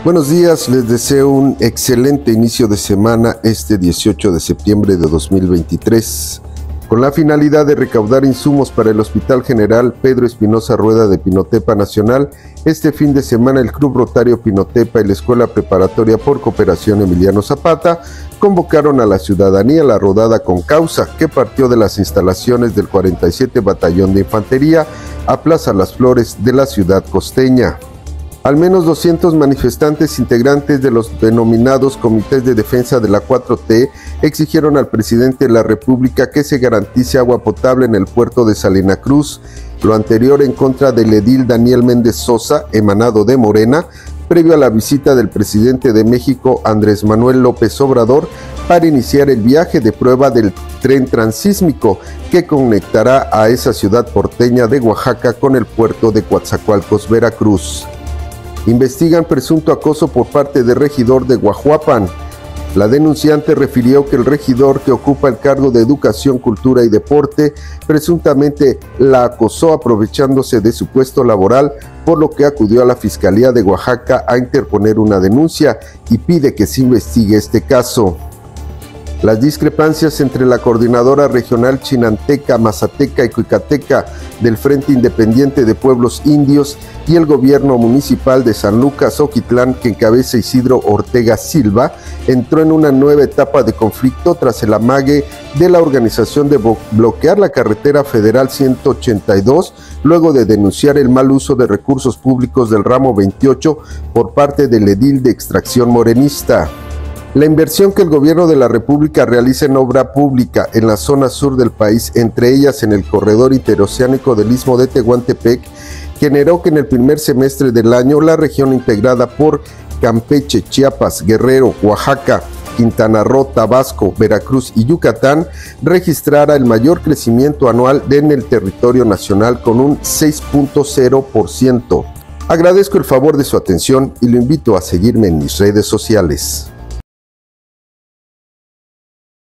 Buenos días, les deseo un excelente inicio de semana este 18 de septiembre de 2023. Con la finalidad de recaudar insumos para el Hospital General Pedro Espinosa Rueda de Pinotepa Nacional, este fin de semana el Club Rotario Pinotepa y la Escuela Preparatoria por Cooperación Emiliano Zapata convocaron a la ciudadanía a la rodada con causa que partió de las instalaciones del 47 Batallón de Infantería a Plaza Las Flores de la ciudad costeña. Al menos 200 manifestantes integrantes de los denominados Comités de Defensa de la 4T exigieron al presidente de la República que se garantice agua potable en el puerto de Salina Cruz, lo anterior en contra del edil Daniel Méndez Sosa, emanado de Morena, previo a la visita del presidente de México, Andrés Manuel López Obrador, para iniciar el viaje de prueba del tren transísmico que conectará a esa ciudad porteña de Oaxaca con el puerto de Coatzacoalcos, Veracruz. Investigan presunto acoso por parte de regidor de Guajuapan. La denunciante refirió que el regidor que ocupa el cargo de Educación, Cultura y Deporte presuntamente la acosó aprovechándose de su puesto laboral, por lo que acudió a la Fiscalía de Oaxaca a interponer una denuncia y pide que se investigue este caso. Las discrepancias entre la Coordinadora Regional Chinanteca, Mazateca y Cuicateca del Frente Independiente de Pueblos Indios y el Gobierno Municipal de San Lucas, Oquitlán, que encabeza Isidro Ortega Silva, entró en una nueva etapa de conflicto tras el amague de la organización de bloquear la carretera federal 182, luego de denunciar el mal uso de recursos públicos del ramo 28 por parte del edil de extracción morenista. La inversión que el gobierno de la República realiza en obra pública en la zona sur del país, entre ellas en el corredor interoceánico del Istmo de Tehuantepec, generó que en el primer semestre del año la región integrada por Campeche, Chiapas, Guerrero, Oaxaca, Quintana Roo, Tabasco, Veracruz y Yucatán registrara el mayor crecimiento anual en el territorio nacional con un 6.0%. Agradezco el favor de su atención y lo invito a seguirme en mis redes sociales.